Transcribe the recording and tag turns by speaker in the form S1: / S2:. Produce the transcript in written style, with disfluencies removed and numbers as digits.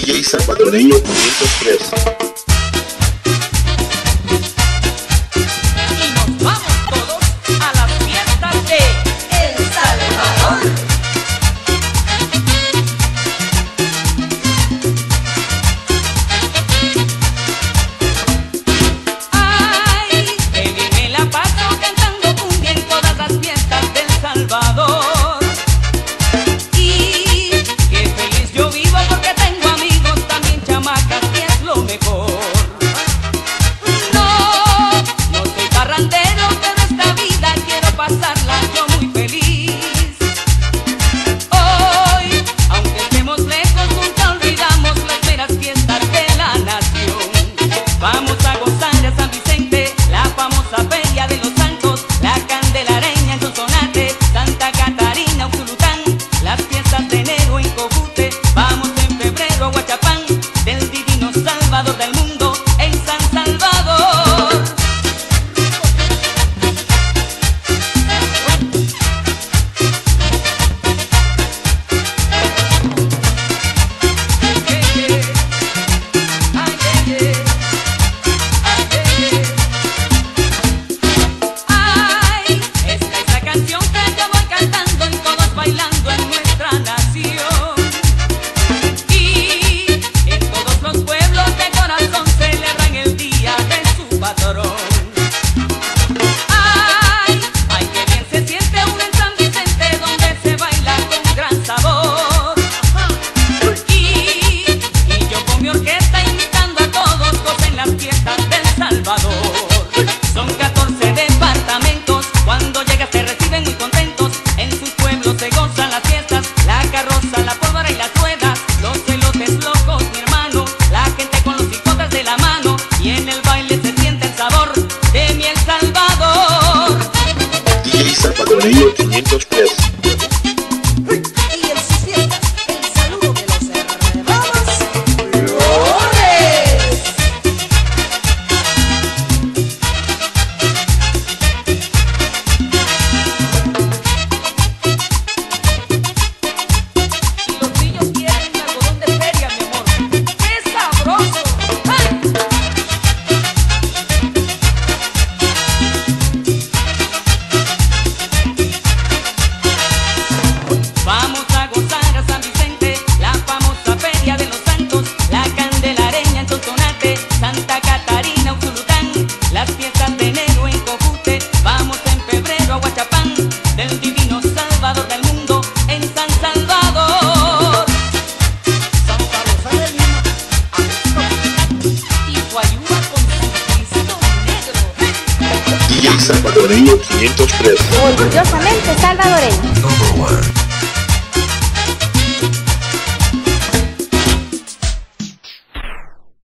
S1: DJ Salvadoreño 503.
S2: Son 14 departamentos, cuando llegas te reciben muy contentos. En sus pueblos se gozan las fiestas, la carroza, la pólvora y las ruedas, los elotes locos, mi hermano, la gente con los hijotas de la mano, y en el baile se siente el sabor de mi El Salvador.
S1: DJ Salvadoreño 503.
S2: Santa Catarina, Usulután, las fiestas de enero en Cojute. Vamos en febrero a Huachapán, del divino Salvador del mundo, en San Salvador. Santa Rosa de Lima, y Guayúa con su Cristo negro.
S1: DJ Salvadoreño 503.
S3: Orgullosamente salvadoreño.
S1: Number 1.